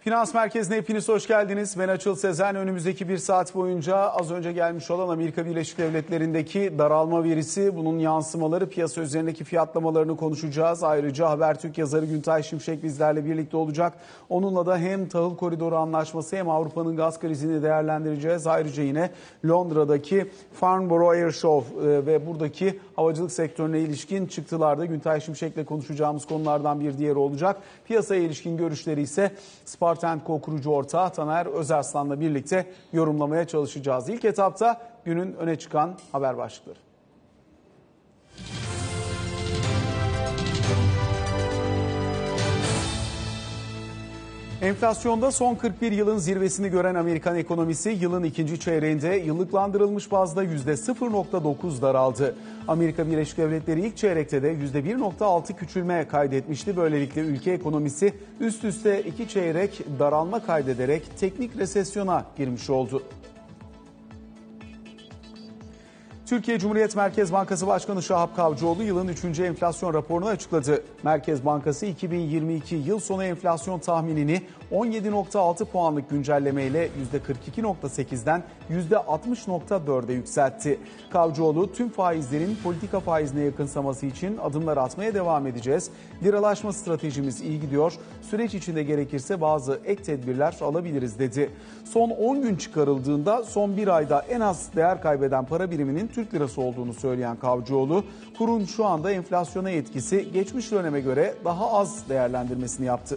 Finans Merkezi'ne hepiniz hoş geldiniz. Ben Açıl Sezen. Önümüzdeki bir saat boyunca az önce gelmiş olan Amerika Birleşik Devletleri'ndeki daralma verisi, bunun yansımaları, piyasa üzerindeki fiyatlamalarını konuşacağız. Ayrıca Habertürk yazarı Güntay Şimşek bizlerle birlikte olacak. Onunla da hem tahıl koridoru anlaşması hem Avrupa'nın gaz krizini değerlendireceğiz. Ayrıca yine Londra'daki Farnborough Air Show ve buradaki havacılık sektörüne ilişkin çıktılarda Güntay Şimşek'le konuşacağımız konulardan bir diğeri olacak. Piyasaya ilişkin görüşleri ise Spartan Co kurucu ortağı Taner Özarslan'la birlikte yorumlamaya çalışacağız. İlk etapta günün öne çıkan haber başlıkları. Enflasyonda son 41 yılın zirvesini gören Amerikan ekonomisi yılın ikinci çeyreğinde yıllıklandırılmış bazda %0.9 daraldı. Amerika Birleşik Devletleri ilk çeyrekte de %1.6 küçülme kaydetmişti. Böylelikle ülke ekonomisi üst üste iki çeyrek daralma kaydederek teknik resesyona girmiş oldu. Türkiye Cumhuriyet Merkez Bankası Başkanı Şahap Kavcıoğlu yılın 3. enflasyon raporunu açıkladı. Merkez Bankası 2022 yıl sonu enflasyon tahminini 17.6 puanlık güncellemeyle %42.8'den %60.4'e yükseltti. Kavcıoğlu tüm faizlerin politika faizine yakınsaması için adımlar atmaya devam edeceğiz. Liralaşma stratejimiz iyi gidiyor. Süreç içinde gerekirse bazı ek tedbirler alabiliriz dedi. Son 10 gün çıkarıldığında son bir ayda en az değer kaybeden para biriminin Türk lirası olduğunu söyleyen Kavcıoğlu, kurun şu anda enflasyona etkisi geçmiş döneme göre daha az değerlendirmesini yaptı.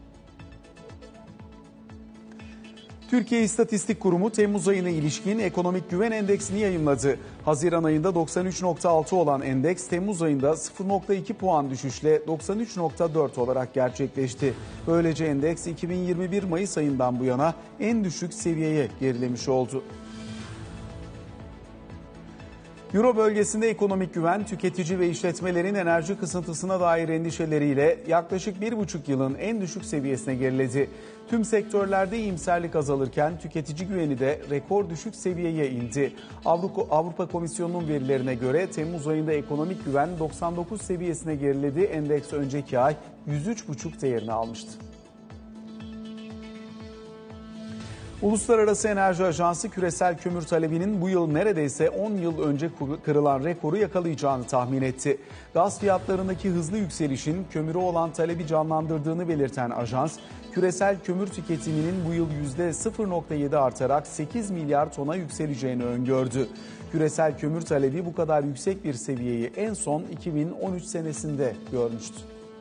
Türkiye İstatistik Kurumu Temmuz ayına ilişkin ekonomik güven endeksini yayımladı. Haziran ayında 93.6 olan endeks Temmuz ayında 0.2 puan düşüşle 93.4 olarak gerçekleşti. Böylece endeks 2021 Mayıs ayından bu yana en düşük seviyeye gerilemiş oldu. Euro bölgesinde ekonomik güven, tüketici ve işletmelerin enerji kısıntısına dair endişeleriyle yaklaşık 1,5 yılın en düşük seviyesine geriledi. Tüm sektörlerde iyimserlik azalırken tüketici güveni de rekor düşük seviyeye indi. Avrupa Komisyonu'nun verilerine göre Temmuz ayında ekonomik güven 99 seviyesine geriledi. Endeks önceki ay 103,5 değerini almıştı. Uluslararası Enerji Ajansı küresel kömür talebinin bu yıl neredeyse 10 yıl önce kırılan rekoru yakalayacağını tahmin etti. Gaz fiyatlarındaki hızlı yükselişin kömüre olan talebi canlandırdığını belirten ajans, küresel kömür tüketiminin bu yıl %0.7 artarak 8 milyar tona yükseleceğini öngördü. Küresel kömür talebi bu kadar yüksek bir seviyeyi en son 2013 senesinde görmüştü.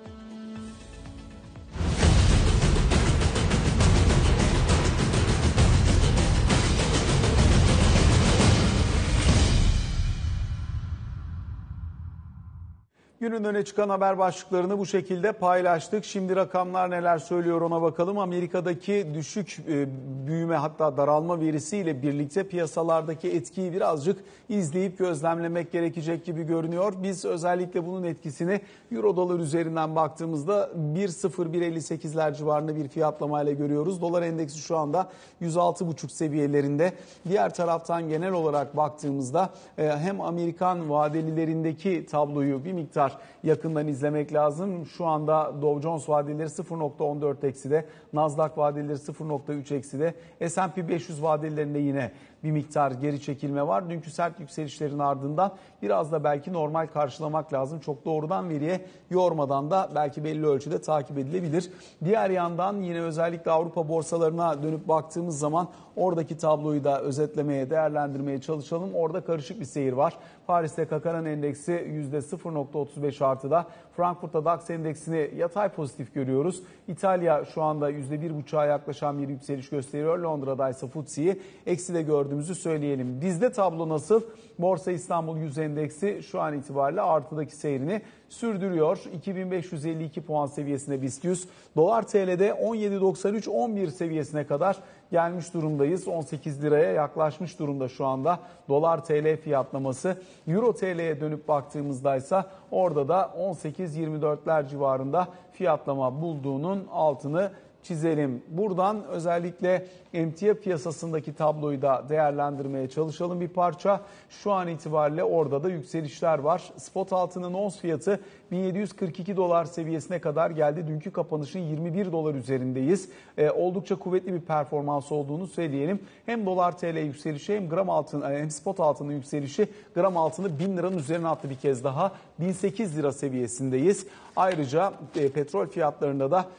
Günün öne çıkan haber başlıklarını bu şekilde paylaştık. Şimdi rakamlar neler söylüyor ona bakalım. Amerika'daki düşük büyüme hatta daralma verisiyle birlikte piyasalardaki etkiyi birazcık izleyip gözlemlemek gerekecek gibi görünüyor. Biz özellikle bunun etkisini Euro dolar üzerinden baktığımızda 1.0-1.58'ler civarında bir fiyatlamayla görüyoruz. Dolar endeksi şu anda 106,5 seviyelerinde. Diğer taraftan genel olarak baktığımızda hem Amerikan vadelilerindeki tabloyu bir miktar yakından izlemek lazım. Şu anda Dow Jones vadeleri 0.14 ekside, Nasdaq vadeleri 0.3 ekside, S&P 500 vadelerinde yine bir miktar geri çekilme var. Dünkü sert yükselişlerin ardından biraz da belki normal karşılamak lazım. Çok doğrudan veriye yormadan da belki belli ölçüde takip edilebilir. Diğer yandan yine özellikle Avrupa borsalarına dönüp baktığımız zaman oradaki tabloyu da özetlemeye, değerlendirmeye çalışalım. Orada karışık bir seyir var. Paris'te Kakaran endeksi %0.35 artıda. Frankfurt'ta DAX endeksini yatay pozitif görüyoruz. İtalya şu anda %1.5'a yaklaşan bir yükseliş gösteriyor. Londra'da ise FTSE'yi ekside gördüğümüzü söyleyelim. Bizde tablo nasıl? Borsa İstanbul 100 endeksi şu an itibariyle artıdaki seyrini sürdürüyor. 2552 puan seviyesinde BIST 100. Dolar TL'de 17.93-11 seviyesine kadar gelmiş durumdayız. 18 liraya yaklaşmış durumda şu anda dolar TL fiyatlaması. Euro TL'ye dönüp baktığımızda ise orada da 18-24'ler civarında fiyatlama bulduğunun altını çizelim. Buradan özellikle emtia piyasasındaki tabloyu da değerlendirmeye çalışalım bir parça. Şu an itibariyle orada da yükselişler var. Spot altının ons fiyatı 1742 dolar seviyesine kadar geldi. Dünkü kapanışın 21 dolar üzerindeyiz. Oldukça kuvvetli bir performans olduğunu söyleyelim. Hem dolar TL yükselişi hem gram altın hem spot altının yükselişi gram altını 1000 liranın üzerine attı bir kez daha. 1008 lira seviyesindeyiz. Ayrıca petrol fiyatlarında da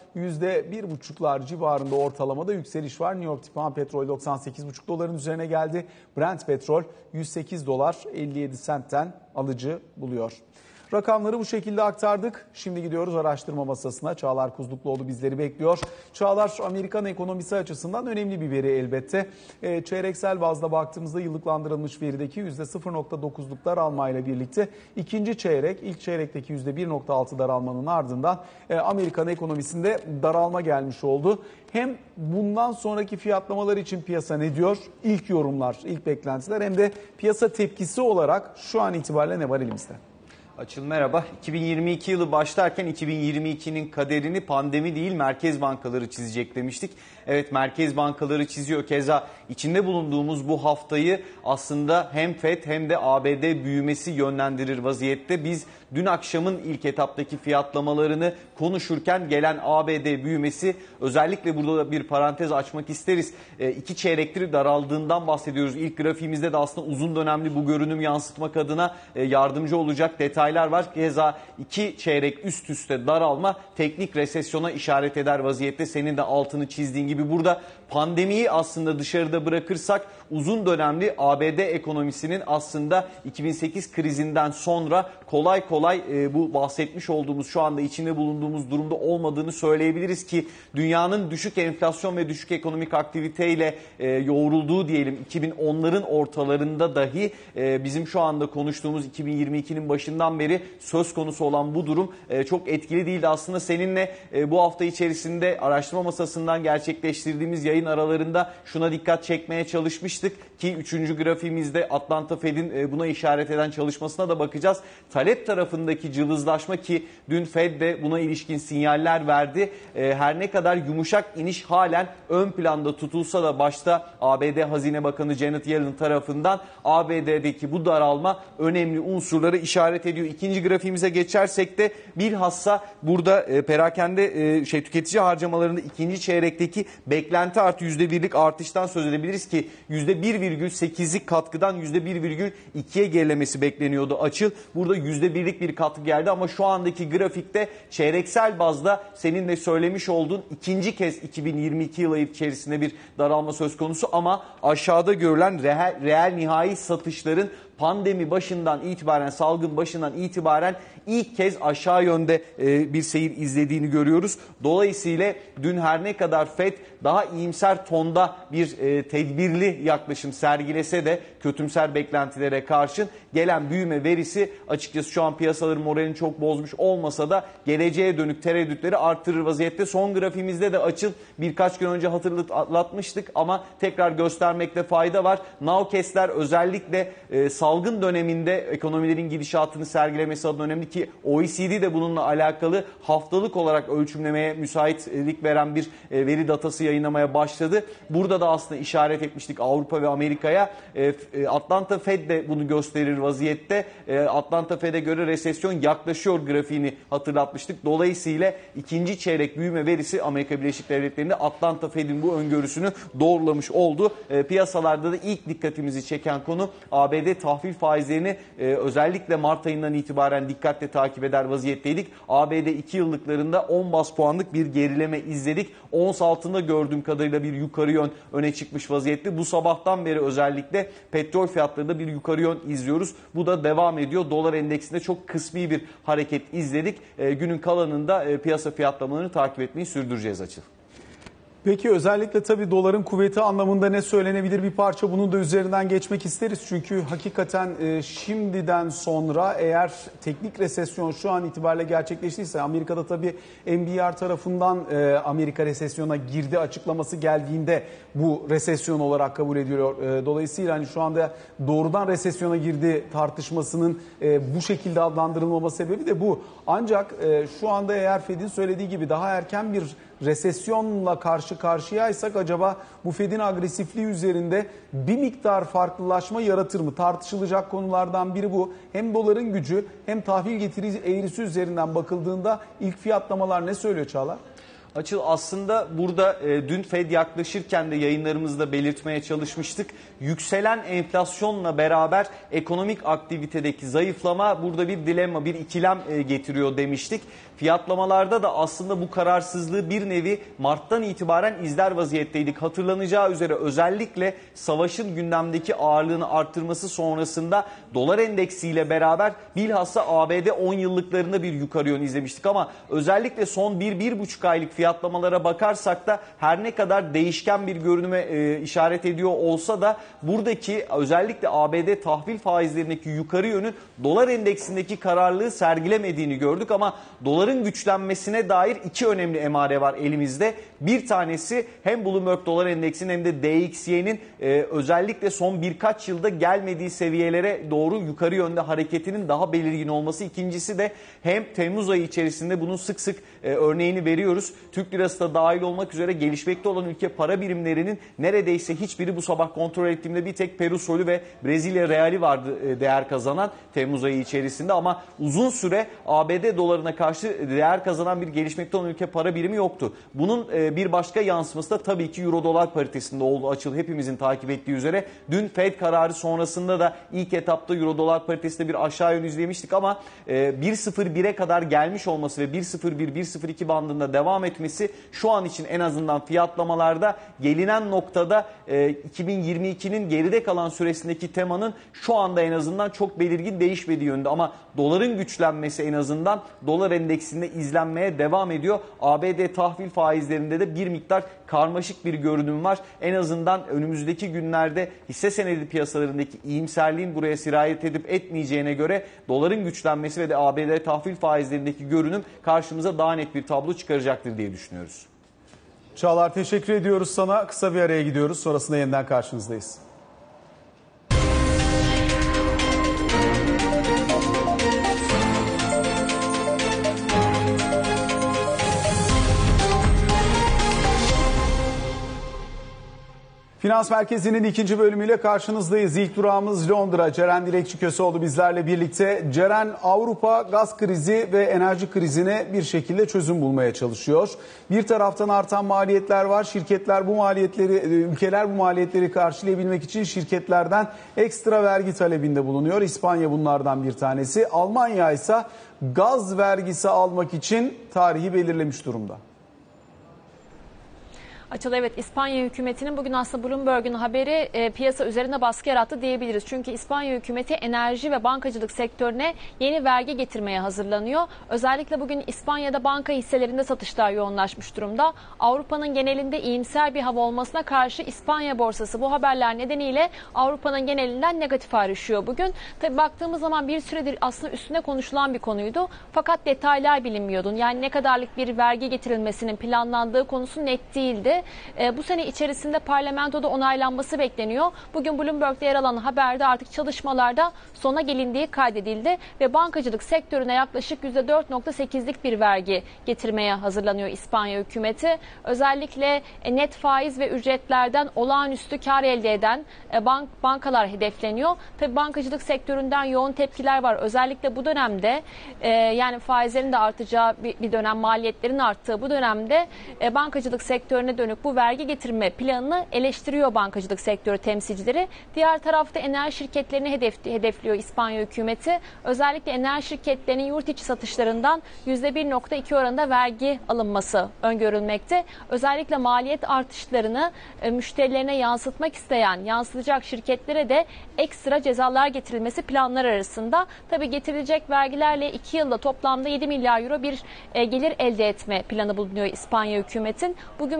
%1,5'lar civarında ortalamada yükseliş var. New York Tipan petrol 98,5 doların üzerine geldi. Brent petrol 108 dolar 57 sentten alıcı buluyor. Rakamları bu şekilde aktardık. Şimdi gidiyoruz araştırma masasına. Çağlar Kuzlukluoğlu bizleri bekliyor. Çağlar, Amerikan ekonomisi açısından önemli bir veri elbette. Çeyreksel bazda baktığımızda yıllıklandırılmış verideki %0,9'luk daralmayla birlikte ikinci çeyrek, ilk çeyrekteki %1,6 daralmanın ardından Amerikan ekonomisinde daralma gelmiş oldu. Hem bundan sonraki fiyatlamalar için piyasa ne diyor? İlk yorumlar, ilk beklentiler hem de piyasa tepkisi olarak şu an itibariyle ne var elimizde? Açıl merhaba. 2022 yılı başlarken 2022'nin kaderini pandemi değil merkez bankaları çizecek demiştik. Evet, merkez bankaları çiziyor. Keza içinde bulunduğumuz bu haftayı aslında hem FED hem de ABD büyümesi yönlendirir vaziyette. Biz dün akşamın ilk etaptaki fiyatlamalarını konuşurken gelen ABD büyümesi, özellikle burada da bir parantez açmak isteriz. İki çeyrektir daraldığından bahsediyoruz. İlk grafiğimizde de aslında uzun dönemli bu görünüm yansıtmak adına yardımcı olacak detaylar var. Keza iki çeyrek üst üste daralma teknik resesyona işaret eder vaziyette. Senin de altını çizdiğin gibi burada pandemiyi aslında dışarıda bırakırsak uzun dönemli ABD ekonomisinin aslında 2008 krizinden sonra kolay kolay bu bahsetmiş olduğumuz, şu anda içinde bulunduğumuz durumda olmadığını söyleyebiliriz ki dünyanın düşük enflasyon ve düşük ekonomik aktiviteyle yoğrulduğu diyelim 2010'ların ortalarında dahi bizim şu anda konuştuğumuz 2022'nin başından beri söz konusu olan bu durum çok etkili değildi. Aslında seninle bu hafta içerisinde araştırma masasından gerçekleştirdiğimiz yayın aralarında şuna dikkat çekmeye çalışmıştık ki 3. grafiğimizde Atlanta Fed'in buna işaret eden çalışmasına da bakacağız. Talep tarafındaki cılızlaşma ki dün Fed de buna ilişkin sinyaller verdi. Her ne kadar yumuşak iniş halen ön planda tutulsa da başta ABD Hazine Bakanı Janet Yellen tarafından ABD'deki bu daralma önemli unsurları işaret ediyor. İkinci grafiğimize geçersek de bilhassa burada perakende tüketici harcamalarında ikinci çeyrekteki beklenti artı %1'lik artıştan söz edebiliriz ki %1,8'lik katkıdan %1,2'ye gerilemesi bekleniyordu Açıl. Burada %1'lik bir katkı geldi ama şu andaki grafikte çeyreksel bazda senin de söylemiş olduğun ikinci kez 2022 yılı içerisinde bir daralma söz konusu ama aşağıda görülen reel nihai satışların pandemi başından itibaren, salgın başından itibaren ilk kez aşağı yönde bir seyir izlediğini görüyoruz. Dolayısıyla dün her ne kadar FED daha iyimser tonda bir tedbirli yaklaşım sergilese de kötümser beklentilere karşın gelen büyüme verisi açıkçası şu an piyasaların moralini çok bozmuş olmasa da geleceğe dönük tereddütleri arttırır vaziyette. Son grafiğimizde de Açıl birkaç gün önce hatırlatmıştık ama tekrar göstermekte fayda var. Nowcast'ler özellikle salgın döneminde ekonomilerin gidişatını sergilemesi adına önemli ki OECD de bununla alakalı haftalık olarak ölçümlemeye müsaitlik veren bir veri datası yayınlamaya başladı. Burada da aslında işaret etmiştik Avrupa ve Amerika'ya. Atlanta Fed de bunu gösterir vaziyette. Atlanta Fed'e göre resesyon yaklaşıyor grafiğini hatırlatmıştık. Dolayısıyla ikinci çeyrek büyüme verisi Amerika Birleşik Devletleri'nde Atlanta Fed'in bu öngörüsünü doğrulamış oldu. Piyasalarda da ilk dikkatimizi çeken konu ABD tahvil faizlerini özellikle Mart ayından itibaren dikkatle takip eder vaziyetteydik. ABD 2 yıllıklarında 10 bas puanlık bir gerileme izledik. Ons altında gördüğüm kadarıyla bir yukarı yön öne çıkmış vaziyette. Bu sabahtan beri özellikle petrol fiyatlarında bir yukarı yön izliyoruz. Bu da devam ediyor. Dolar endeksinde çok kısmi bir hareket izledik. Günün kalanında piyasa fiyatlamalarını takip etmeyi sürdüreceğiz Açıl. Peki özellikle tabii doların kuvveti anlamında ne söylenebilir bir parça bunun da üzerinden geçmek isteriz. Çünkü hakikaten şimdiden sonra eğer teknik resesyon şu an itibariyle gerçekleştiyse Amerika'da tabii NBR tarafından Amerika resesyona girdi açıklaması geldiğinde bu resesyon olarak kabul ediliyor. Dolayısıyla hani şu anda doğrudan resesyona girdi tartışmasının bu şekilde adlandırılmama sebebi de bu. Ancak şu anda eğer Fed'in söylediği gibi daha erken bir resesyonla karşı karşıyaysak acaba bu Fed'in agresifliği üzerinde bir miktar farklılaşma yaratır mı? Tartışılacak konulardan biri bu. Hem doların gücü hem tahvil getiri eğrisi üzerinden bakıldığında ilk fiyatlamalar ne söylüyor Çağlar? Açıl, aslında burada dün Fed yaklaşırken de yayınlarımızda belirtmeye çalışmıştık. Yükselen enflasyonla beraber ekonomik aktivitedeki zayıflama burada bir dilemma, bir ikilem getiriyor demiştik. Fiyatlamalarda da aslında bu kararsızlığı bir nevi Mart'tan itibaren izler vaziyetteydik. Hatırlanacağı üzere özellikle savaşın gündemdeki ağırlığını arttırması sonrasında dolar endeksiyle beraber bilhassa ABD 10 yıllıklarında bir yukarı yön izlemiştik. Ama özellikle son 1-1,5 aylık fiyatlamalara bakarsak da her ne kadar değişken bir görünüme işaret ediyor olsa da buradaki özellikle ABD tahvil faizlerindeki yukarı yönün dolar endeksindeki kararlılığı sergilemediğini gördük. Ama doların güçlenmesine dair iki önemli emare var elimizde. Bir tanesi hem Bloomberg Dolar Endeksinin hem de DXY'nin özellikle son birkaç yılda gelmediği seviyelere doğru yukarı yönde hareketinin daha belirgin olması. İkincisi de hem Temmuz ayı içerisinde bunun sık sık örneğini veriyoruz. Türk lirası da dahil olmak üzere gelişmekte olan ülke para birimlerinin neredeyse hiçbiri, bu sabah kontrol ettiğimde bir tek Peru solü ve Brezilya reali vardı değer kazanan Temmuz ayı içerisinde. Ama uzun süre ABD dolarına karşı değer kazanan bir gelişmekte olan ülke para birimi yoktu. Bunun bir başka yansıması da tabii ki euro dolar paritesinde oldu Açıl, hepimizin takip ettiği üzere. Dün Fed kararı sonrasında da ilk etapta euro dolar paritesinde bir aşağı yönlü izlemiştik ama 1.01'e kadar gelmiş olması ve 1.01-1.02 bandında devam etmesi şu an için en azından fiyatlamalarda gelinen noktada 2022'nin geride kalan süresindeki temanın şu anda en azından çok belirgin değişmediği yönde. Ama doların güçlenmesi en azından dolar endeksinde izlenmeye devam ediyor. ABD tahvil faizlerinde de bir miktar karmaşık bir görünüm var. En azından önümüzdeki günlerde hisse senedi piyasalarındaki iyimserliğin buraya sirayet edip etmeyeceğine göre doların güçlenmesi ve de ABD tahvil faizlerindeki görünüm karşımıza daha net bir tablo çıkaracaktır diye düşünüyoruz. Çağlar, teşekkür ediyoruz sana. Kısa bir araya gidiyoruz. Sonrasında yeniden karşınızdayız. Finans Merkezi'nin ikinci bölümüyle karşınızdayız. İlk durağımız Londra. Ceren Dilekçi-Köseoğlu bizlerle birlikte. Ceren, Avrupa gaz krizi ve enerji krizine bir şekilde çözüm bulmaya çalışıyor. Bir taraftan artan maliyetler var. Ülkeler bu maliyetleri karşılayabilmek için şirketlerden ekstra vergi talebinde bulunuyor. İspanya bunlardan bir tanesi. Almanya ise gaz vergisi almak için tarihi belirlemiş durumda. Açıl, evet, İspanya hükümetinin bugün aslında Bloomberg'un haberi piyasa üzerinde baskı yarattı diyebiliriz. Çünkü İspanya hükümeti enerji ve bankacılık sektörüne yeni vergi getirmeye hazırlanıyor. Özellikle bugün İspanya'da banka hisselerinde satışlar yoğunlaşmış durumda. Avrupa'nın genelinde iyimser bir hava olmasına karşı İspanya borsası bu haberler nedeniyle Avrupa'nın genelinden negatif ayrışıyor bugün. Tabii baktığımız zaman bir süredir aslında üstüne konuşulan bir konuydu. Fakat detaylar bilinmiyordu. Yani ne kadarlık bir vergi getirilmesinin planlandığı konusu net değildi. Bu sene içerisinde parlamentoda onaylanması bekleniyor. Bugün Bloomberg'de yer alan haberde artık çalışmalarda sona gelindiği kaydedildi ve bankacılık sektörüne yaklaşık %4.8'lik bir vergi getirmeye hazırlanıyor İspanya hükümeti. Özellikle net faiz ve ücretlerden olağanüstü kar elde eden bankalar hedefleniyor. Tabii bankacılık sektöründen yoğun tepkiler var. Özellikle bu dönemde yani faizlerin de artacağı bir dönem, maliyetlerin arttığı bu dönemde bankacılık sektörüne dönük bu vergi getirme planını eleştiriyor bankacılık sektörü temsilcileri. Diğer tarafta enerji şirketlerini hedefliyor İspanya hükümeti. Özellikle enerji şirketlerinin yurt içi satışlarından %1.2 oranında vergi alınması öngörülmekte. Özellikle maliyet artışlarını müşterilerine yansıtmak isteyen, yansıtacak şirketlere de ekstra cezalar getirilmesi planlar arasında. Tabii getirilecek vergilerle 2 yılda toplamda 7 milyar euro bir gelir elde etme planı bulunuyor İspanya hükümetin. Bugün mesela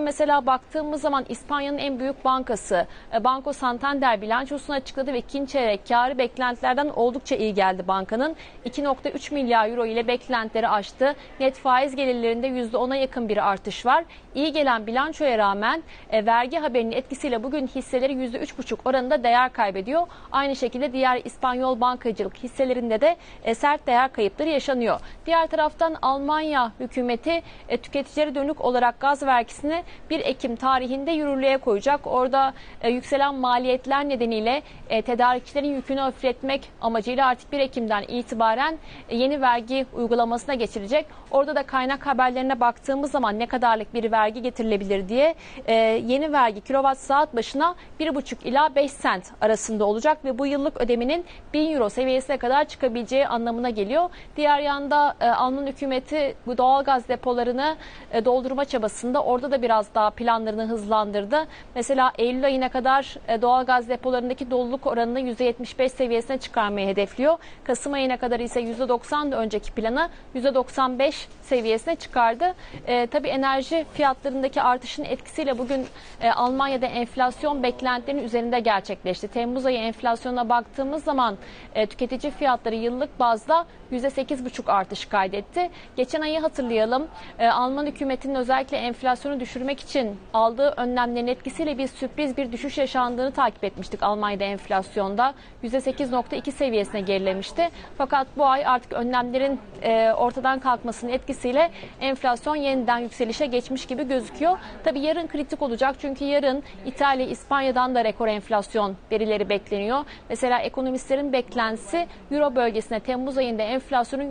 Mesela baktığımız zaman İspanya'nın en büyük bankası Banco Santander bilançosunu açıkladı ve ikinci çeyrek karı beklentilerden oldukça iyi geldi bankanın. 2,3 milyar euro ile beklentileri aştı. Net faiz gelirlerinde %10'a yakın bir artış var. İyi gelen bilançoya rağmen vergi haberinin etkisiyle bugün hisseleri %3,5 oranında değer kaybediyor. Aynı şekilde diğer İspanyol bankacılık hisselerinde de sert değer kayıpları yaşanıyor. Diğer taraftan Almanya hükümeti tüketicilere dönük olarak gaz vergisini 1 Ekim tarihinde yürürlüğe koyacak. Orada yükselen maliyetler nedeniyle tedarikçilerin yükünü hafifletmek amacıyla artık 1 Ekim'den itibaren yeni vergi uygulamasına geçilecek. Orada da kaynak haberlerine baktığımız zaman ne kadarlık bir vergi getirilebilir diye yeni vergi kilowatt saat başına 1,5 ila 5 sent arasında olacak ve bu yıllık ödemenin 1000 euro seviyesine kadar çıkabileceği anlamına geliyor. Diğer yanda Alman hükümeti bu doğalgaz depolarını doldurma çabasında orada da biraz daha planlarını hızlandırdı. Mesela Eylül ayına kadar doğalgaz depolarındaki doluluk oranını %75 seviyesine çıkarmayı hedefliyor. Kasım ayına kadar ise %90 önceki planı %95 seviyesine çıkardı. Tabii enerji fiyatlarındaki artışın etkisiyle bugün Almanya'da enflasyon beklentilerinin üzerinde gerçekleşti. Temmuz ayı enflasyona baktığımız zaman tüketici fiyatları yıllık bazda %8,5 artış kaydetti. Geçen ayı hatırlayalım. Alman hükümetinin özellikle enflasyonu düşürmek için aldığı önlemlerin etkisiyle bir sürpriz bir düşüş yaşandığını takip etmiştik Almanya'da enflasyonda. %8,2 seviyesine gerilemişti. Fakat bu ay artık önlemlerin ortadan kalkmasının etkisiyle enflasyon yeniden yükselişe geçmiş gibi gözüküyor. Tabii yarın kritik olacak çünkü yarın İtalya, İspanya'dan da rekor enflasyon verileri bekleniyor. Mesela ekonomistlerin beklentisi Euro bölgesine Temmuz ayında enflasyonun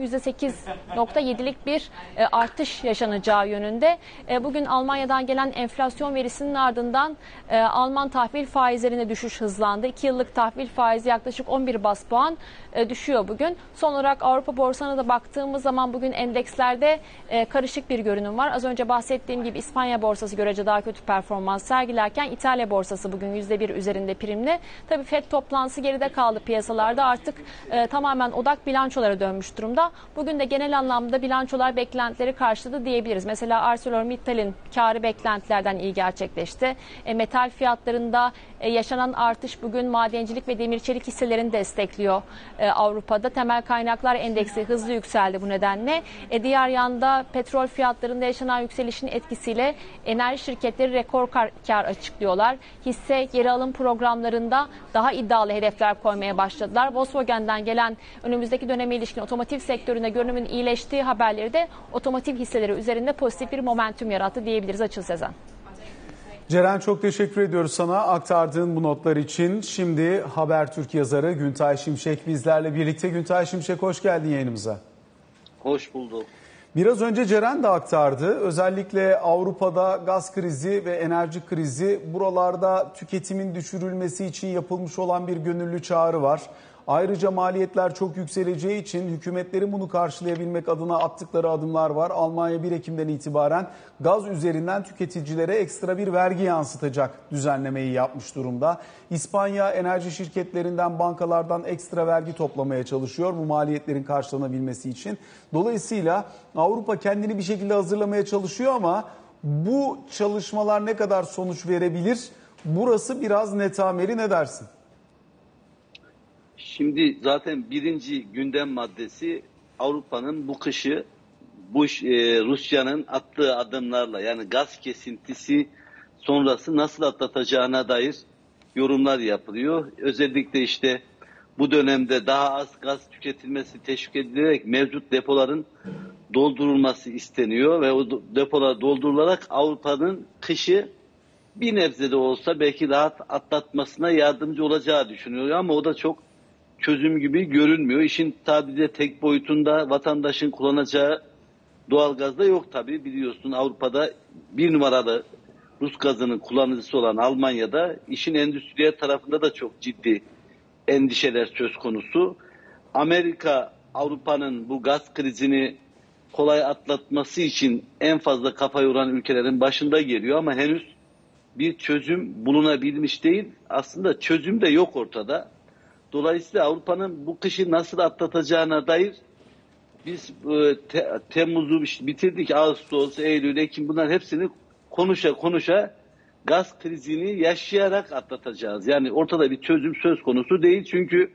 %8,7'lik bir artış yaşanacağı yönünde. Bugün Almanya'dan gelen enflasyon verisinin ardından Alman tahvil faizlerine düşüş hızlandı. 2 yıllık tahvil faizi yaklaşık 11 bas puan düşüyor bugün. Son olarak Avrupa borsasına da baktığımız zaman bugün endekslerde karışık bir görünüm var. Az önce bahsettiğim gibi İspanya borsası görece daha kötü performans sergilerken İtalya borsası bugün %1 üzerinde primli. Tabii FED toplantısı geride kaldı piyasalarda. Artık tamamen odak bilançolara dönmüş durumda. Bugün de genel anlamda bilançolar beklentileri karşıladı diyebiliriz. Mesela ArcelorMittal'in karı beklentilerden iyi gerçekleşti. Metal fiyatlarında yaşanan artış bugün madencilik ve demir çelik hisselerini destekliyor. Avrupa'da temel kaynaklar endeksi hızlı yükseldi bu nedenle. Diğer yanda petrol fiyatlarında yaşanan yükselişin etkisiyle enerji şirketleri rekor kar açıklıyorlar. Hisse geri alım programlarında daha iddialı hedefler koymaya başladılar. Volkswagen'den gelen önümüzdeki döneme ilişkin otomotiv sektöründe görünümün iyileştiği haberleri de otomotiv hisseleri üzerinde pozitif bir momentum yarattı diyebiliriz. Açıl Sezen. Ceren, çok teşekkür ediyoruz sana aktardığın bu notlar için. Şimdi Habertürk yazarı Güntay Şimşek bizlerle birlikte. Güntay Şimşek, hoş geldin yayınımıza. Hoş bulduk. Biraz önce Ceren de aktardı. Özellikle Avrupa'da gaz krizi ve enerji krizi, buralarda tüketimin düşürülmesi için yapılmış olan bir gönüllü çağrı var. Ayrıca maliyetler çok yükseleceği için hükümetlerin bunu karşılayabilmek adına attıkları adımlar var. Almanya 1 Ekim'den itibaren gaz üzerinden tüketicilere ekstra bir vergi yansıtacak düzenlemeyi yapmış durumda. İspanya enerji şirketlerinden, bankalardan ekstra vergi toplamaya çalışıyor bu maliyetlerin karşılanabilmesi için. Dolayısıyla Avrupa kendini bir şekilde hazırlamaya çalışıyor ama bu çalışmalar ne kadar sonuç verebilir? Burası biraz netameli, ne dersin? Şimdi zaten birinci gündem maddesi Avrupa'nın bu kışı Rusya'nın attığı adımlarla, yani gaz kesintisi sonrası nasıl atlatacağına dair yorumlar yapılıyor. Özellikle işte bu dönemde daha az gaz tüketilmesi teşvik edilerek mevcut depoların doldurulması isteniyor ve o depolar doldurularak Avrupa'nın kışı bir nebze de olsa belki rahat atlatmasına yardımcı olacağı düşünülüyor ama o da çok çözüm gibi görünmüyor. İşin sadece tek boyutunda vatandaşın kullanacağı doğalgaz da yok tabii. Biliyorsun Avrupa'da bir numaralı Rus gazının kullanıcısı olan Almanya'da işin endüstriyel tarafında da çok ciddi endişeler söz konusu. Amerika Avrupa'nın bu gaz krizini kolay atlatması için en fazla kafa yoran ülkelerin başında geliyor ama henüz bir çözüm bulunabilmiş değil. Aslında çözüm de yok ortada. Dolayısıyla Avrupa'nın bu kışı nasıl atlatacağına dair biz Temmuz'u bitirdik. Ağustos, Eylül, Ekim, bunlar hepsini konuşa gaz krizini yaşayarak atlatacağız. Yani ortada bir çözüm söz konusu değil. Çünkü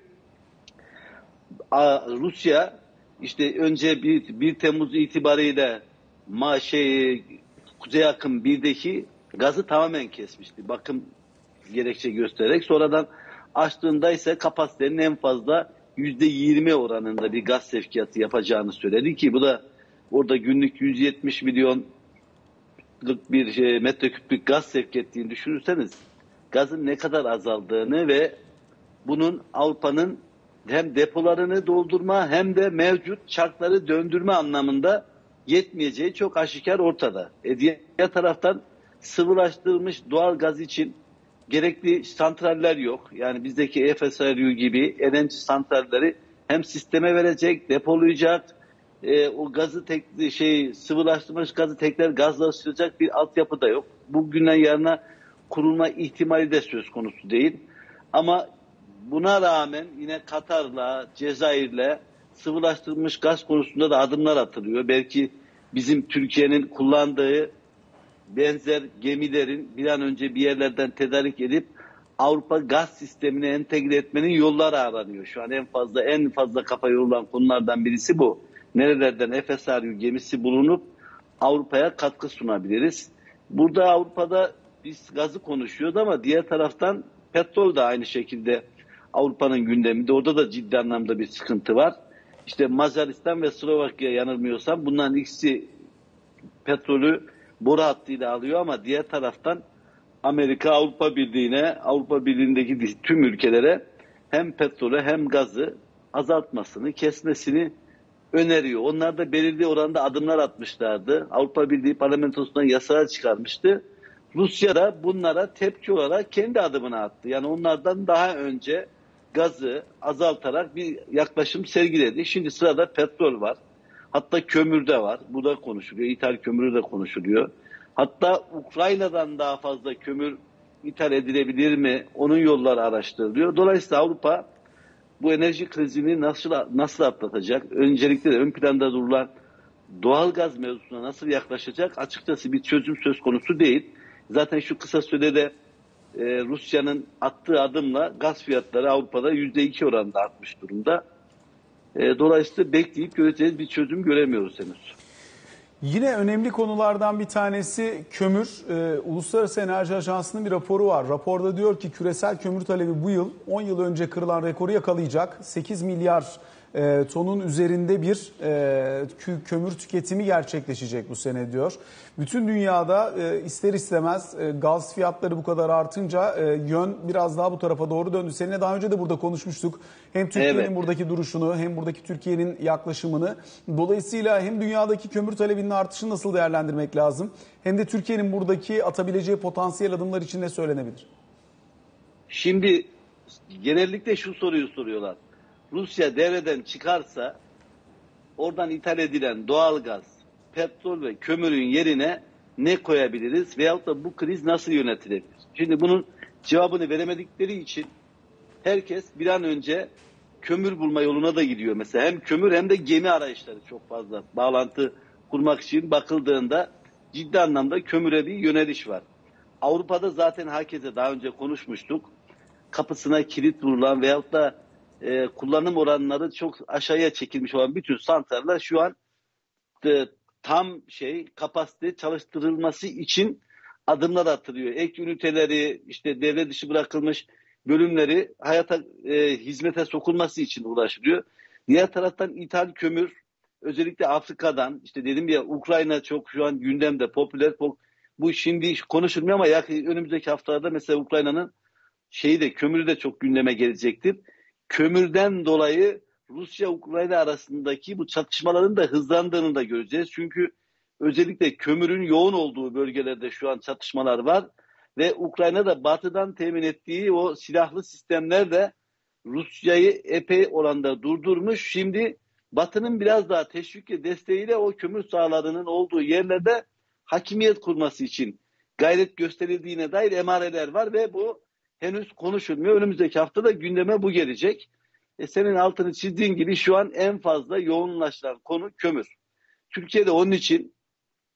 Rusya işte önce 1 Temmuz itibariyle Kuzey Akım 1'deki gazı tamamen kesmişti. Bakım gerekçe göstererek. Sonradan açtığında ise kapasitenin en fazla %20 oranında bir gaz sevkiyatı yapacağını söyledi ki bu da orada günlük 170 milyonluk bir metreküplük gaz sevk ettiğini düşünürseniz gazın ne kadar azaldığını ve bunun Avrupa'nın hem depolarını doldurma hem de mevcut çarkları döndürme anlamında yetmeyeceği çok aşikar ortada. Diğer taraftan sıvılaştırılmış doğal gaz için gerekli santraller yok. Yani bizdeki EFSRU gibi enerji santralleri hem sisteme verecek, depolayacak, o gazı sıvılaştırılmış gazı tekrar gazlaştıracak bir altyapı da yok. Bugünden yarına kurulma ihtimali de söz konusu değil. Ama buna rağmen yine Katar'la, Cezayir'le sıvılaştırılmış gaz konusunda da adımlar atılıyor. Belki bizim Türkiye'nin kullandığı benzer gemilerin bir an önce bir yerlerden tedarik edip Avrupa gaz sistemine entegre etmenin yolları aranıyor. Şu an en fazla kafa yorulan konulardan birisi bu. Nerelerden FSRU gemisi bulunup Avrupa'ya katkı sunabiliriz? Burada Avrupa'da biz gazı konuşuyoruz ama diğer taraftan petrol de aynı şekilde Avrupa'nın gündeminde. Orada da ciddi anlamda bir sıkıntı var. İşte Macaristan ve Slovakya yanılmıyorsam bunların ikisi petrolü boru hattıyla alıyor ama diğer taraftan Amerika Avrupa Birliği'ndeki tüm ülkelere hem petrolü hem gazı azaltmasını, kesmesini öneriyor. Onlar da belirli oranda adımlar atmışlardı. Avrupa Birliği parlamentosundan yasalar çıkarmıştı. Rusya da bunlara tepki olarak kendi adımını attı. Yani onlardan daha önce gazı azaltarak bir yaklaşım sergiledi. Şimdi sırada petrol var. Hatta kömür de var. Bu da konuşuluyor. İthal kömürü de konuşuluyor. Hatta Ukrayna'dan daha fazla kömür ithal edilebilir mi? Onun yolları araştırılıyor. Dolayısıyla Avrupa bu enerji krizini nasıl atlatacak? Öncelikle de ön planda durulan doğal gaz mevzusuna nasıl yaklaşacak? Açıkçası bir çözüm söz konusu değil. Zaten şu kısa sürede Rusya'nın attığı adımla gaz fiyatları Avrupa'da %2 oranında artmış durumda. Dolayısıyla bekleyip göreceğiz, bir çözüm göremiyoruz henüz. Yine önemli konulardan bir tanesi kömür. Uluslararası Enerji Ajansı'nın bir raporu var. Raporda diyor ki küresel kömür talebi bu yıl 10 yıl önce kırılan rekoru yakalayacak. 8 milyar tonun üzerinde bir kömür tüketimi gerçekleşecek bu sene diyor. Bütün dünyada ister istemez gaz fiyatları bu kadar artınca yön biraz daha bu tarafa doğru döndü. Seninle daha önce de burada konuşmuştuk. Hem Türkiye'nin buradaki duruşunu hem buradaki Türkiye'nin yaklaşımını. Dolayısıyla hem dünyadaki kömür talebinin artışını nasıl değerlendirmek lazım? Hem de Türkiye'nin buradaki atabileceği potansiyel adımlar için ne söylenebilir? Şimdi genellikle şu soruyu soruyorlar. Rusya devreden çıkarsa oradan ithal edilen doğalgaz, petrol ve kömürün yerine ne koyabiliriz? Veyahut da bu kriz nasıl yönetilebilir? Şimdi bunun cevabını veremedikleri için herkes bir an önce kömür bulma yoluna da gidiyor. Mesela hem kömür hem de gemi arayışları çok fazla. Bağlantı kurmak için bakıldığında ciddi anlamda kömüre bir yöneliş var. Avrupa'da zaten herkese daha önce konuşmuştuk. Kapısına kilit vurulan veyahut da kullanım oranları çok aşağıya çekilmiş olan bütün santraller şu an tam kapasite çalıştırılması için adımlar atılıyor. Ek üniteleri, işte devre dışı bırakılmış bölümleri hizmete sokulması için uğraşılıyor. Diğer taraftan ithal kömür, özellikle Afrika'dan, işte dedim ya Ukrayna çok şu an gündemde, popüler. Bu şimdi konuşulmuyor ama önümüzdeki haftalarda mesela Ukrayna'nın kömürü de çok gündeme gelecektir. Kömürden dolayı Rusya-Ukrayna arasındaki bu çatışmaların da hızlandığını da göreceğiz. Çünkü özellikle kömürün yoğun olduğu bölgelerde şu an çatışmalar var. Ve Ukrayna da batıdan temin ettiği o silahlı sistemler de Rusya'yı epey oranda durdurmuş. Şimdi Batı'nın biraz daha teşvik ve desteğiyle o kömür sahalarının olduğu yerlerde hakimiyet kurması için gayret gösterildiğine dair emareler var ve bu henüz konuşulmuyor. Önümüzdeki hafta da gündeme bu gelecek. Senin altını çizdiğin gibi şu an en fazla yoğunlaşılan konu kömür. Türkiye'de onun için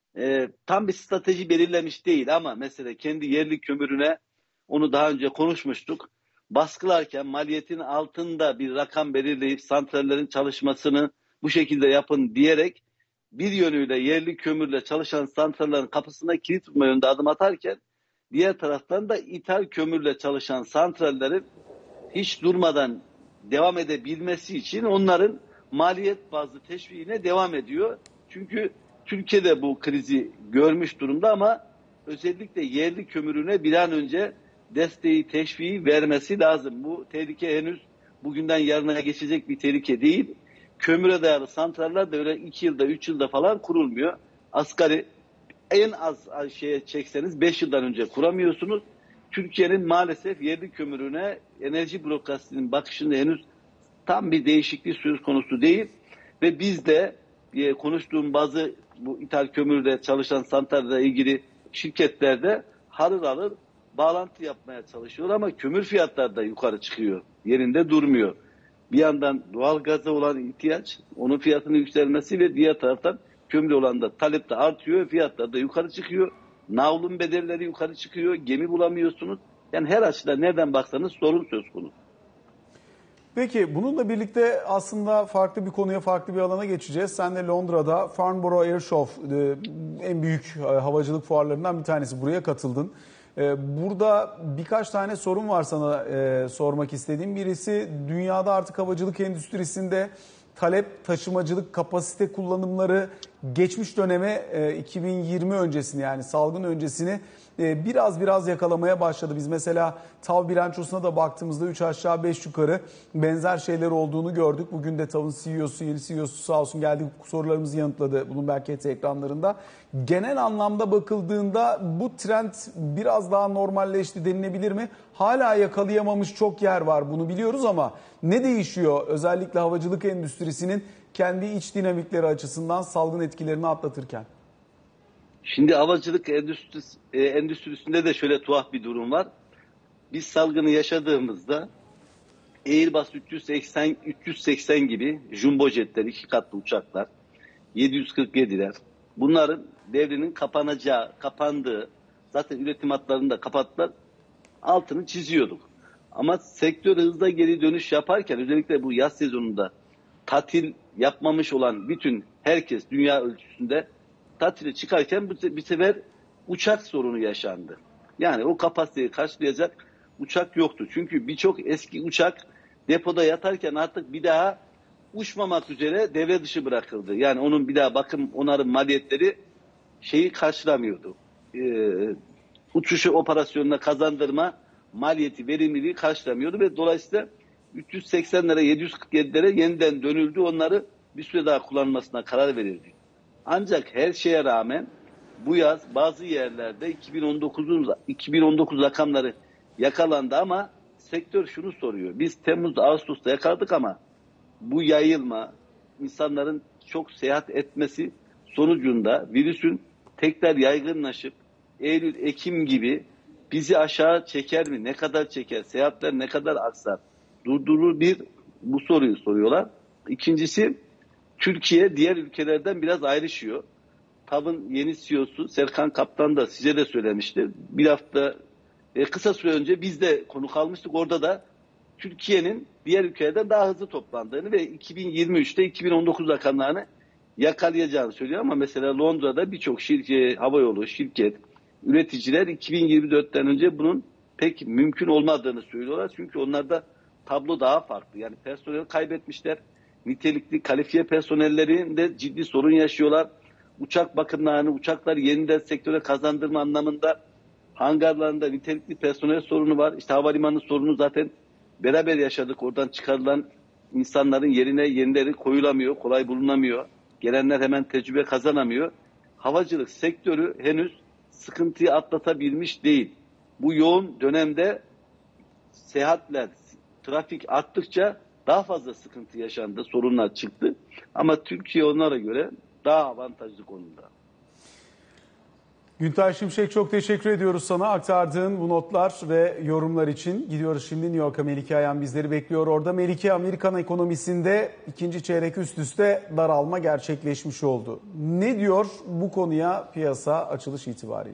tam bir strateji belirlemiş değil ama mesela kendi yerli kömürüne, onu daha önce konuşmuştuk, baskılarken maliyetin altında bir rakam belirleyip santrallerin çalışmasını bu şekilde yapın diyerek bir yönüyle yerli kömürle çalışan santrallerin kapısına kilit tutma yönünde adım atarken, diğer taraftan da ithal kömürle çalışan santrallerin hiç durmadan devam edebilmesi için onların maliyet bazlı teşviğine devam ediyor. Çünkü Türkiye'de bu krizi görmüş durumda ama özellikle yerli kömürüne bir an önce desteği, teşviği vermesi lazım. Bu tehlike henüz bugünden yarına geçecek bir tehlike değil. Kömüre dayalı santraller de öyle 2 yılda, 3 yılda falan kurulmuyor. Asgari en az şeye çekseniz 5 yıldan önce kuramıyorsunuz. Türkiye'nin maalesef yerli kömürüne enerji bürokrasisinin bakışında henüz tam bir değişikliği söz konusu değil. Ve biz de konuştuğum bazı bu ithal kömürle çalışan santrallerle ilgili şirketlerde harıl harıl bağlantı yapmaya çalışıyor ama kömür fiyatları da yukarı çıkıyor. Yerinde durmuyor. Bir yandan doğal gaza olan ihtiyaç, onun fiyatının yükselmesi ve diğer taraftan kömür olan da talep de artıyor, fiyatlar da yukarı çıkıyor. Navlun bedelleri yukarı çıkıyor, gemi bulamıyorsunuz. Yani her açıdan nereden baksanız sorun söz konusu. Peki bununla birlikte aslında farklı bir konuya, farklı bir alana geçeceğiz. Sen de Londra'da Farnborough Air Show, en büyük havacılık fuarlarından bir tanesi, buraya katıldın. Burada birkaç tane sorun var sana sormak istediğim. Birisi, dünyada artık havacılık endüstrisinde talep, taşımacılık, kapasite kullanımları geçmiş döneme 2020 öncesini, yani salgın öncesini biraz yakalamaya başladı. Biz mesela TAV bilançosuna da baktığımızda 3 aşağı 5 yukarı benzer şeyler olduğunu gördük. Bugün de TAV'ın CEO'su, yeni CEO'su sağ olsun geldi, sorularımızı yanıtladı Bloomberg HT ekranlarında. Genel anlamda bakıldığında bu trend biraz daha normalleşti denilebilir mi? Hala yakalayamamış çok yer var, bunu biliyoruz ama ne değişiyor özellikle havacılık endüstrisinin kendi iç dinamikleri açısından salgın etkilerini atlatırken? Şimdi havacılık endüstrisinde de şöyle tuhaf bir durum var. Biz salgını yaşadığımızda Airbus 380 gibi jumbo jetler, 2 katlı uçaklar, 747'ler, bunların devrinin kapandığı, zaten üretim hatlarını da kapattılar, altını çiziyorduk. Ama sektör hızla geri dönüş yaparken, özellikle bu yaz sezonunda tatil yapmamış olan bütün herkes dünya ölçüsünde tatile çıkarken bir sefer uçak sorunu yaşandı. Yani o kapasiteyi karşılayacak uçak yoktu. Çünkü birçok eski uçak depoda yatarken artık bir daha uçmamak üzere devre dışı bırakıldı. Yani onun bir daha bakım, onarım maliyetleri karşılamıyordu. Uçuşu operasyonuna kazandırma maliyeti, verimliliği karşılamıyordu ve dolayısıyla 380'lere, 747'lere yeniden dönüldü. Onları bir süre daha kullanılmasına karar verildi. Ancak her şeye rağmen bu yaz bazı yerlerde 2019 rakamları yakalandı ama sektör şunu soruyor. Biz Temmuz'da, Ağustos'ta yakaladık ama bu yayılma, insanların çok seyahat etmesi sonucunda virüsün tekrar yaygınlaşıp Eylül, Ekim gibi bizi aşağı çeker mi? Ne kadar çeker? Seyahatler ne kadar aksar? Durdurur bu soruyu soruyorlar. İkincisi, Türkiye diğer ülkelerden biraz ayrışıyor. TAV'ın yeni CEO'su Serkan Kaptan da size de söylemişti. Bir hafta kısa süre önce biz de konuk almıştık. Orada da Türkiye'nin diğer ülkelerden daha hızlı toplandığını ve 2023'te 2019 rakamlarını yakalayacağını söylüyor. Ama mesela Londra'da birçok havayolu, şirket, üreticiler 2024'ten önce bunun pek mümkün olmadığını söylüyorlar. Çünkü onlarda tablo daha farklı. Yani personel kaybetmişler. Nitelikli, kalifiye personellerinde ciddi sorun yaşıyorlar. Uçak bakımlarını, uçakları yeniden sektöre kazandırma anlamında hangarlarında nitelikli personel sorunu var. İşte havalimanı sorunu zaten beraber yaşadık. Oradan çıkarılan insanların yerine yenileri koyulamıyor, kolay bulunamıyor. Gelenler hemen tecrübe kazanamıyor. Havacılık sektörü henüz sıkıntıyı atlatabilmiş değil. Bu yoğun dönemde seyahatler, trafik arttıkça daha fazla sıkıntı yaşandı, sorunlar çıktı. Ama Türkiye onlara göre daha avantajlı konumda. Güntay Şimşek, çok teşekkür ediyoruz sana aktardığın bu notlar ve yorumlar için. Gidiyoruz şimdi New York'a. Melike Ayan bizleri bekliyor orada. Melike, Amerikan ekonomisinde ikinci çeyrek üst üste daralma gerçekleşmiş oldu. Ne diyor bu konuya piyasa açılış itibariyle?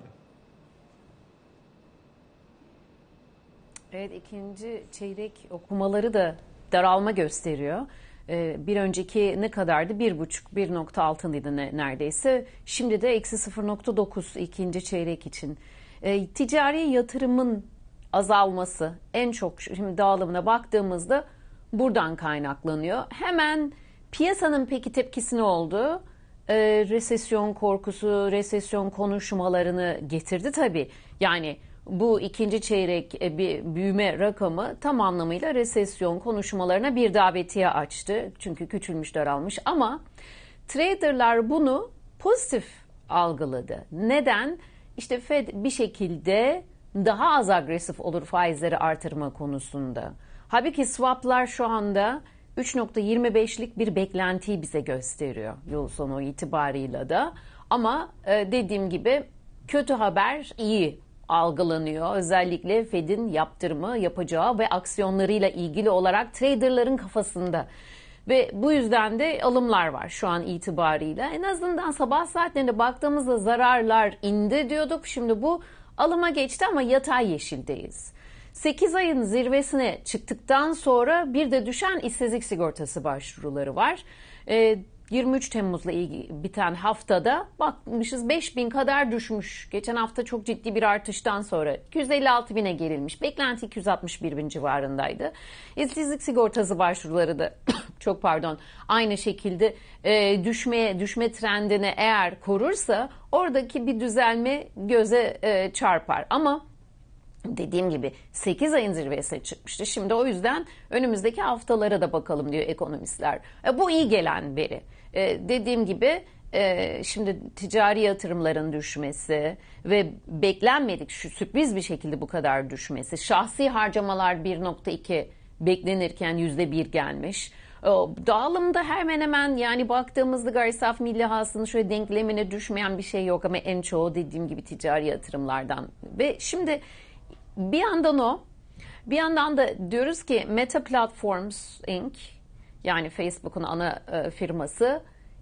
Evet, ikinci çeyrek okumaları da daralma gösteriyor. Bir önceki ne kadardı? 1,5-1,6'ydı neredeyse. Şimdi de eksi 0,9 ikinci çeyrek için. Ticari yatırımın azalması en çok şimdi dağılımına baktığımızda buradan kaynaklanıyor. Hemen piyasanın peki tepkisi ne oldu? Resesyon korkusu, resesyon konuşmalarını getirdi tabii. Yani bu ikinci çeyrek bir büyüme rakamı tam anlamıyla resesyon konuşmalarına bir davetiye açtı. Çünkü küçülmüş, daralmış, ama traderlar bunu pozitif algıladı. Neden? İşte Fed bir şekilde daha az agresif olur faizleri artırma konusunda. Halbuki swaplar şu anda 3,25'lik bir beklentiyi bize gösteriyor yıl sonu itibarıyla da. Ama dediğim gibi kötü haber iyi algılanıyor. Özellikle Fed'in yapacağı ve aksiyonlarıyla ilgili olarak traderların kafasında. Ve bu yüzden de alımlar var şu an itibarıyla. En azından sabah saatlerinde baktığımızda zararlar indi diyorduk. Şimdi bu alıma geçti ama yatay yeşildeyiz. 8 ayın zirvesine çıktıktan sonra bir de düşen işsizlik sigortası başvuruları var. 23 Temmuz'la biten haftada bakmışız 5.000 kadar düşmüş. Geçen hafta çok ciddi bir artıştan sonra 256.000'e gerilmiş. Beklenti 261.000 civarındaydı. İşsizlik sigortası başvuruları da aynı şekilde düşme trendini eğer korursa oradaki bir düzelme göze çarpar. Ama dediğim gibi 8 ayın zirvesine çıkmıştı. Şimdi o yüzden önümüzdeki haftalara da bakalım diyor ekonomistler. Bu iyi gelen veri. Dediğim gibi şimdi ticari yatırımların düşmesi ve beklenmedik şu sürpriz bir şekilde bu kadar düşmesi. Şahsi harcamalar 1,2 beklenirken %1 gelmiş. Dağılımda hemen hemen yani baktığımızda gayri safi milli hasılanın şöyle denklemine düşmeyen bir şey yok ama en çoğu dediğim gibi ticari yatırımlardan. Ve şimdi bir yandan da diyoruz ki Meta Platforms Inc. yani Facebook'un ana firması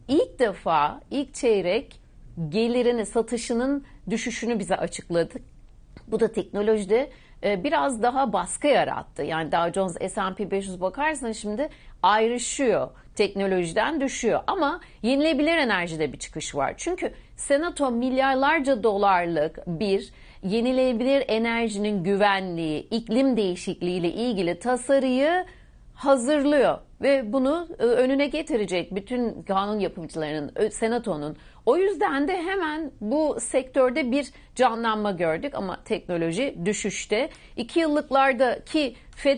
ilk çeyrek gelirini, satışının düşüşünü bize açıkladı. Bu da teknolojide biraz daha baskı yarattı. Yani Dow Jones, S&P 500 bakarsan şimdi ayrışıyor, teknolojiden düşüyor. Ama yenilebilir enerjide bir çıkış var. Çünkü Senato milyarlarca dolarlık bir yenilebilir enerjinin güvenliği, iklim değişikliği ile ilgili tasarıyı hazırlıyor ve bunu önüne getirecek bütün kanun yapımcılarının, Senato'nun. O yüzden de hemen bu sektörde bir canlanma gördük ama teknoloji düşüşte. 2 yıllıklardaki Fed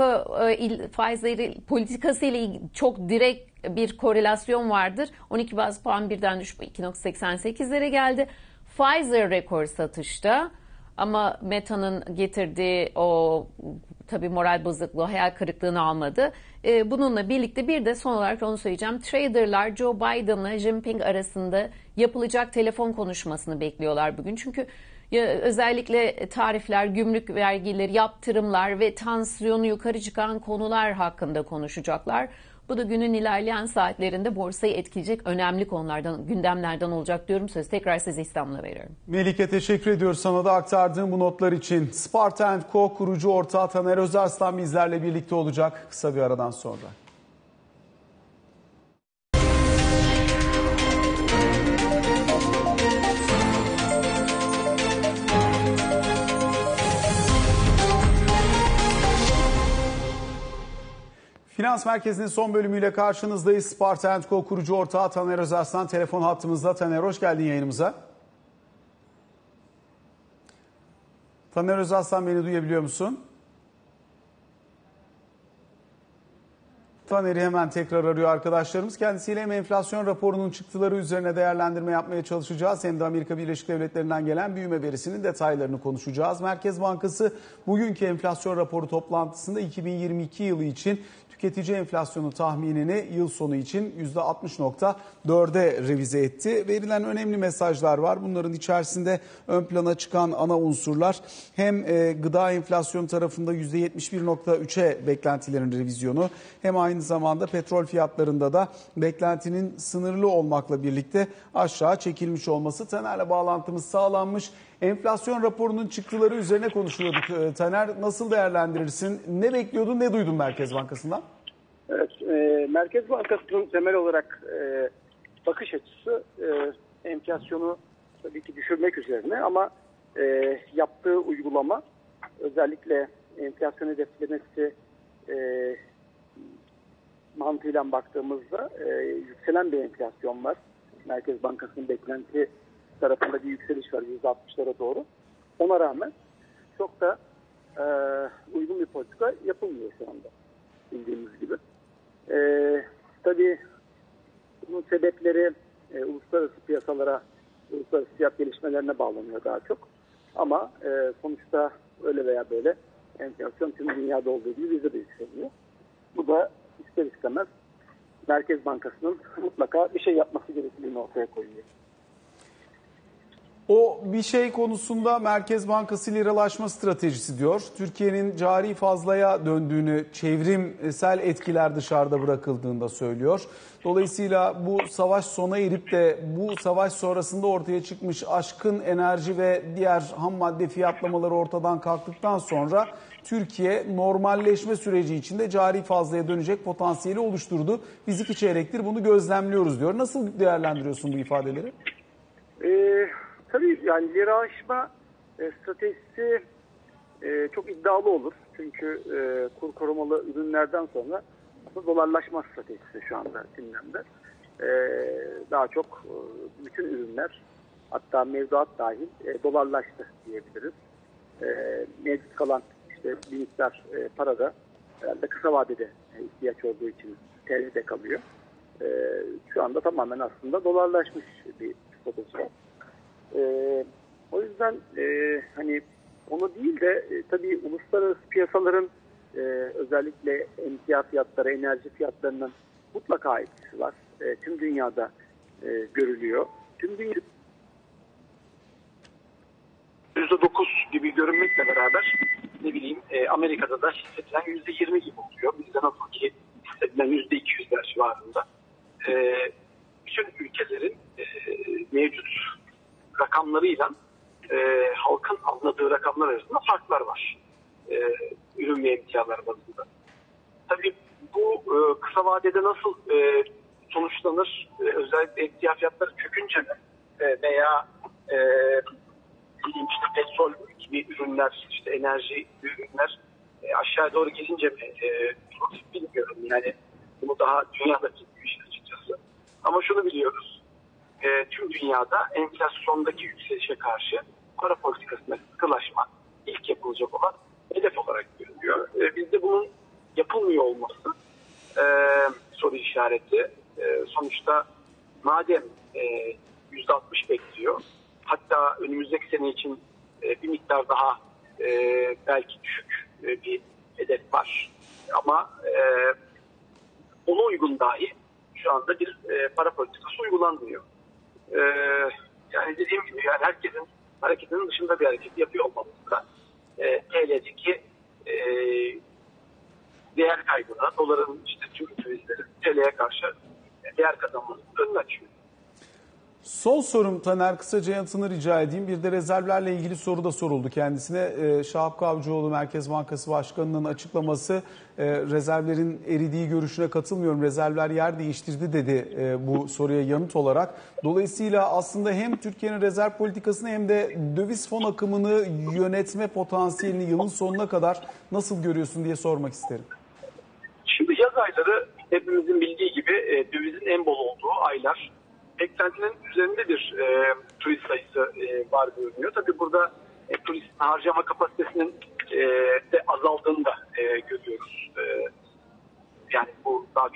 faizleri politikası ile çok direkt bir korelasyon vardır. 12 baz puan birden düşüp 2,88'lere geldi. Pfizer rekor satışta ama Meta'nın getirdiği o tabii moral bozukluğu, hayal kırıklığını almadı. Bununla birlikte bir de son olarak onu söyleyeceğim. Traderlar Joe Biden'la Xi Jinping arasında yapılacak telefon konuşmasını bekliyorlar bugün. Çünkü özellikle tarifler, gümrük vergileri, yaptırımlar ve tansiyonu yukarı çıkan konular hakkında konuşacaklar. Bu da günün ilerleyen saatlerinde borsayı etkileyecek önemli konulardan, gündemlerden olacak diyorum. Sözü tekrar size İstanbul'a veriyorum. Melike, teşekkür ediyoruz sana da aktardığın bu notlar için. Sparta & Co. kurucu ortağı Taner Özarslan bizlerle birlikte olacak kısa bir aradan sonra. Finans Merkezi'nin son bölümüyle karşınızdayız. Sparta & Co. kurucu ortağı Taner Özarslan telefon hattımızda. Taner, hoş geldin yayınımıza. Taner Özarslan, beni duyabiliyor musun? Taner'i hemen tekrar arıyor arkadaşlarımız. Kendisiyle hem enflasyon raporunun çıktıları üzerine değerlendirme yapmaya çalışacağız, hem de Amerika Birleşik Devletleri'nden gelen büyüme verisinin detaylarını konuşacağız. Merkez Bankası bugünkü enflasyon raporu toplantısında 2022 yılı için tüketici enflasyonu tahminini yıl sonu için %60.4'e revize etti. Verilen önemli mesajlar var. Bunların içerisinde ön plana çıkan ana unsurlar hem gıda enflasyonu tarafında %71.3'e beklentilerin revizyonu, hem aynı zamanda petrol fiyatlarında da beklentinin sınırlı olmakla birlikte aşağı çekilmiş olması. Taner'le bağlantımız sağlanmış. Enflasyon raporunun çıktıları üzerine konuşuyorduk. Taner, nasıl değerlendirirsin? Ne bekliyordun, ne duydun Merkez Bankası'ndan? Evet, Merkez Bankası'nın temel olarak bakış açısı enflasyonu tabii ki düşürmek üzerine, ama yaptığı uygulama, özellikle enflasyon hedeflemesi mantığıyla baktığımızda yükselen bir enflasyon var. Merkez Bankası'nın beklenti tarafında bir yükseliş var %60'lara doğru. Ona rağmen çok da uygun bir politika yapılmıyor şu anda, bildiğimiz gibi. Tabii bunun sebepleri uluslararası piyasalara, uluslararası fiyat gelişmelerine bağlanıyor daha çok. Ama sonuçta öyle veya böyle enflasyon tüm dünyada olduğu gibi bizde de yükseliyor. Bu da ister istemez Merkez Bankası'nın mutlaka bir şey yapması gerektiğini ortaya koyuyor. O bir şey konusunda Merkez Bankası liralaşma stratejisi diyor. Türkiye'nin cari fazlaya döndüğünü, çevrimsel etkiler dışarıda bırakıldığında söylüyor. Dolayısıyla bu savaş sona erip de bu savaş sonrasında ortaya çıkmış aşkın enerji ve diğer ham madde fiyatlamaları ortadan kalktıktan sonra Türkiye normalleşme süreci içinde cari fazlaya dönecek potansiyeli oluşturdu. Biz 2 çeyrektir bunu gözlemliyoruz diyor. Nasıl değerlendiriyorsun bu ifadeleri? Tabii yani liralaşma stratejisi çok iddialı olur. Çünkü kur korumalı ürünlerden sonra dolarlaşma stratejisi şu anda gündemde. Daha çok bütün ürünler, hatta mevduat dahil dolarlaştı diyebiliriz. Mevcut kalan işte bir miktar para da herhalde kısa vadede ihtiyaç olduğu için TL'de kalıyor. Şu anda tamamen aslında dolarlaşmış bir strateji var. O yüzden hani onu değil de tabii uluslararası piyasaların özellikle emtia fiyatları, enerji fiyatlarının mutlaka etkisi var. Tüm dünyada görülüyor. Tüm dünya %9 gibi görünmekle beraber ne bileyim Amerika'da da hissedilen %20 gibi oluyor. Bizde nasıl ki hissedilen %200'ler civarında. Bütün ülkelerin mevcut rakamlarıyla halkın anladığı rakamlar arasında farklar var. Ürün ve emtialar bazında. Tabii bu kısa vadede nasıl sonuçlanır? Özellikle emtia fiyatları çökünce mi? Veya işte petrol gibi ürünler, işte enerji ürünler aşağı doğru gelince mi? Bilmiyorum. Yani bunu daha dünyadaki bir iş açıkçası. Ama şunu biliyoruz. Tüm dünyada enflasyondaki yükselişe karşı para politikasına sıkılaşma ilk yapılacak olan hedef olarak görülüyor. Bizde bunun yapılmıyor olması soru işareti. Sonuçta madem %60 bekliyor, hatta önümüzdeki sene için bir miktar daha belki düşük bir hedef var. Ama ona uygun dahi şu anda bir para politikası uygulanmıyor. Yani dediğim gibi yani herkesin hareketinin dışında bir hareket yapıyor olmamız da TL'deki değer kaybına, doların işte tüm krizleri TL'ye karşı değer kazanmasının önünü açıyor. Son sorum Taner, kısaca yanıtını rica edeyim. Bir de rezervlerle ilgili soru da soruldu kendisine. Şahap Kavcıoğlu Merkez Bankası Başkanı'nın açıklaması, rezervlerin eridiği görüşüne katılmıyorum. Rezervler yer değiştirdi dedi bu soruya yanıt olarak. Dolayısıyla aslında hem Türkiye'nin rezerv politikasını hem de döviz fon akımını yönetme potansiyelini yılın sonuna kadar nasıl görüyorsun diye sormak isterim. Şimdi yaz ayları hepimizin bildiği gibi dövizin en bol olduğu aylar. Beklentinin üzerinde bir turist sayısı var görünüyor. Tabii burada turistin harcama kapasitesinin de azaldığını da görüyoruz. Yani bu daha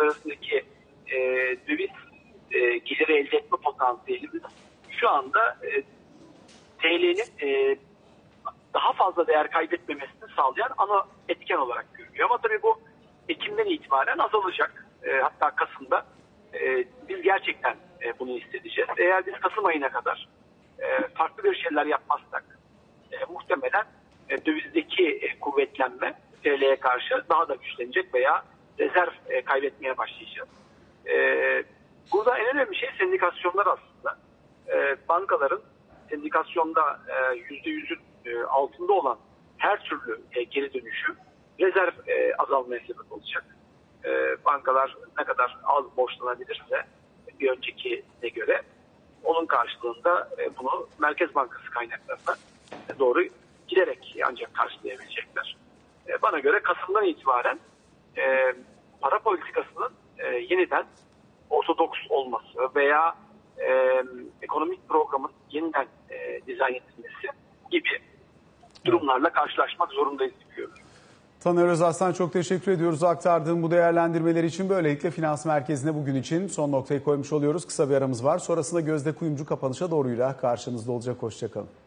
arasındaki döviz geliri elde etme potansiyelimiz şu anda TL'nin daha fazla değer kaybetmemesini sağlayan ana etken olarak görülüyor. Ama tabii bu Ekim'den itibaren azalacak. Hatta Kasım'da biz gerçekten bunu hissedeceğiz. Eğer biz Kasım ayına kadar farklı bir şeyler yapmazsak muhtemelen dövizdeki kuvvetlenme TL'ye karşı daha da güçlenecek veya rezerv kaybetmeye başlayacağız. Burada en önemli şey sendikasyonlar aslında. Bankaların sendikasyonda %100'ün altında olan her türlü geri dönüşü rezerv azalmaya sebep olacak. Bankalar ne kadar az borçlanabilirse bir öncekine göre onun karşılığında bunu Merkez Bankası kaynaklarına doğru giderek ancak karşılayabilecekler. Bana göre Kasım'dan itibaren para politikasının yeniden ortodoks olması veya ekonomik programın yeniden dizayn edilmesi gibi durumlarla karşılaşmak zorundayız diyorum. Taner Özarslan, çok teşekkür ediyoruz aktardığım bu değerlendirmeler için. Böylelikle Finans Merkezi'ne bugün için son noktayı koymuş oluyoruz. Kısa bir aramız var. Sonrasında Gözde Kuyumcu kapanışa doğruyla karşınızda olacak. Hoşçakalın.